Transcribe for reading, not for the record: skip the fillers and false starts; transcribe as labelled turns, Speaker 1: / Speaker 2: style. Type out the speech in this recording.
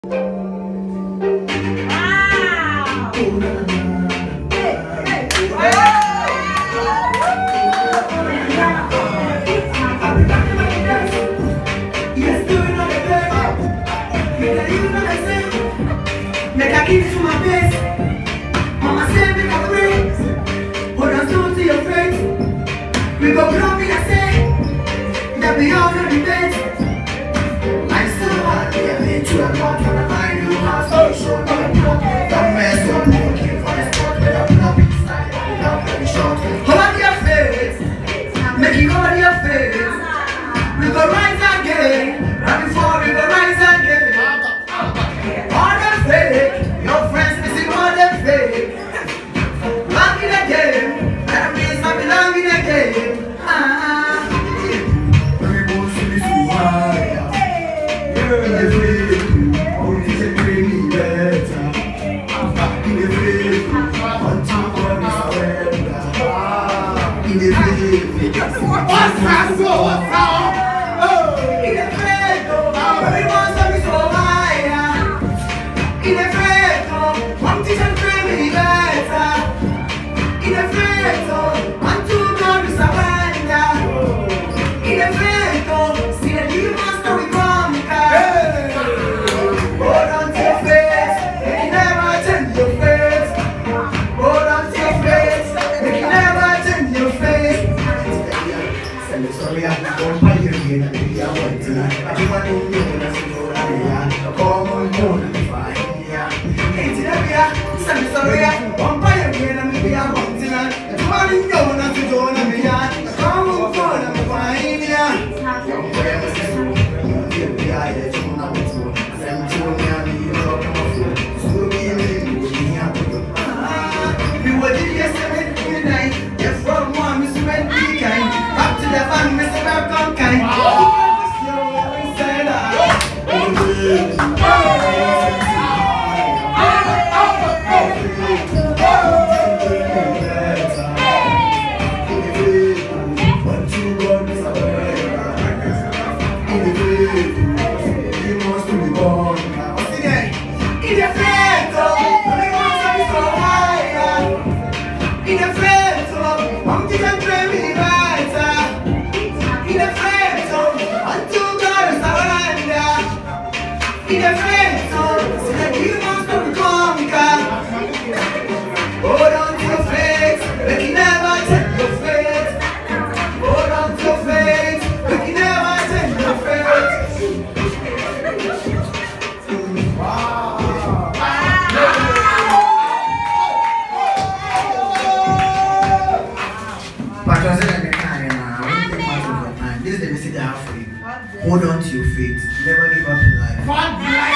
Speaker 1: Make I give it to my face. Mama said make I pray. Hold on to your faith. We go blow me, I say. That we all know the best. I'm so happy I made you a lot. Trying to find you house. So don't mess up. Looking for the spot without nothing inside. Without very short. Hold your faith. Make it hold your faith. We go rise again. Right before we go rise again. All them fake, your friends missing all them fake. Back in the game, that means I belong in the game. When we both see this wire, in the fake, only to bring me better. In the fake, until God is surrender. In the fake, what's that so? What's that? In the fake, we want to be so high. In a fake, one teacher train me better. In a fake, one two God is surrender. In a fake, see the demons that we conquer. Hold on to your faith, make you never change your faith. Hold on to your faith, make you never change your faith. Send me sorry, I'm going to buy you again. I want to. I just want to know that you know that we are. Come on, come on. Send me sorry, one by again, and maybe I'm wanting it. If you want to know not to do it, me, I come on, I'm fine, yeah. Young boy, I'm a sister. You'll be out there, you're not with you. Send me to me, and you're not coming through. So be a little bit, we were the yesterday, midnight. Yes, from one, Miss Red Bee kind. Back to the van, Mr. Malcolm kind. Hold on to your faith. Never give up in life.